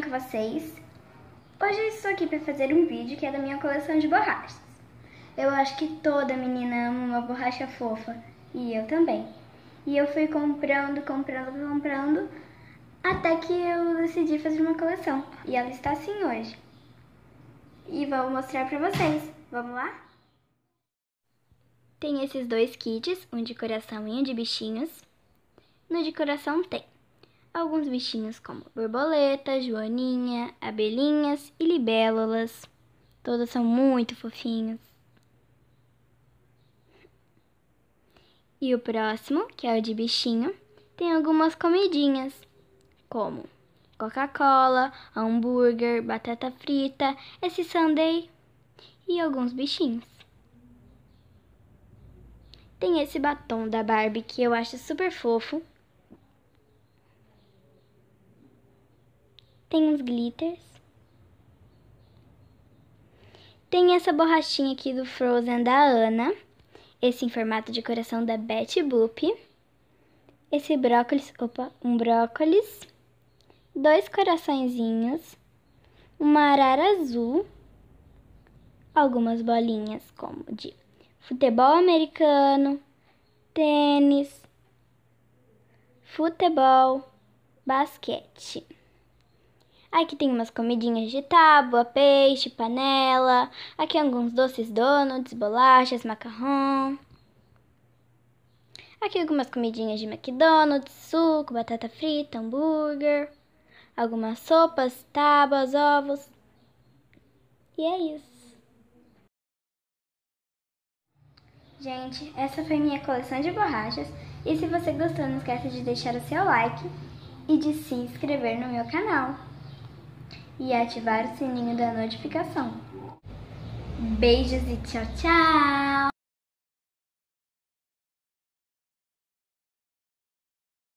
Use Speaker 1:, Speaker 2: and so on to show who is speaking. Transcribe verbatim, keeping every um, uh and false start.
Speaker 1: vocês. Hoje eu estou aqui para fazer um vídeo que é da minha coleção de borrachas. Eu acho que toda menina ama uma borracha fofa, e eu também. E eu fui comprando, comprando, comprando, até que eu decidi fazer uma coleção. E ela está assim hoje. E vou mostrar para vocês. Vamos lá? Tem esses dois kits, um de coração e um de bichinhos. No de coração tem alguns bichinhos como borboleta, joaninha, abelhinhas e libélulas. Todos são muito fofinhos. E o próximo, que é o de bichinho, tem algumas comidinhas, como Coca-Cola, hambúrguer, batata frita, esse sundae e alguns bichinhos. Tem esse batom da Barbie que eu acho super fofo. Tem uns glitters. Tem essa borrachinha aqui do Frozen da Ana. Esse em formato de coração da Betty Boop. Esse brócolis, opa, um brócolis. Dois coraçõezinhos. Uma arara azul. Algumas bolinhas como de futebol americano, tênis, futebol, basquete. Aqui tem umas comidinhas de tábua, peixe, panela. Aqui alguns doces donuts, bolachas, macarrão. Aqui algumas comidinhas de McDonald's, suco, batata frita, hambúrguer. Algumas sopas, tábuas, ovos. E é isso. Gente, essa foi minha coleção de borrachas. E se você gostou, não esqueça de deixar o seu like e de se inscrever no meu canal. E ativar o sininho da notificação. Beijos e tchau, tchau!